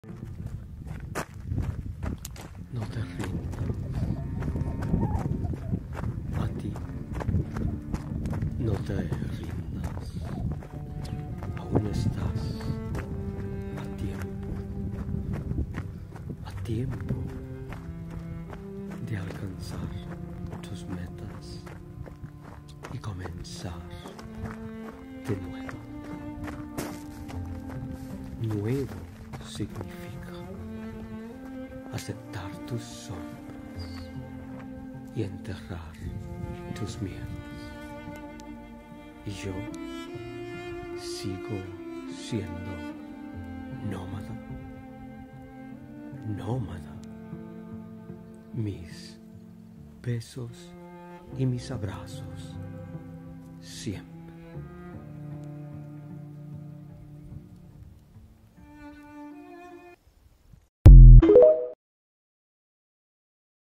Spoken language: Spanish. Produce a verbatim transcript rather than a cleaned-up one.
No te rindas. A ti, no te rindas. Aún estás a tiempo, a tiempo de alcanzar tus metas y comenzar de nuevo. Nuevo significa aceptar tus sombras y enterrar tus miedos. Y yo sigo siendo nómada, nómada. Mis besos y mis abrazos siempre.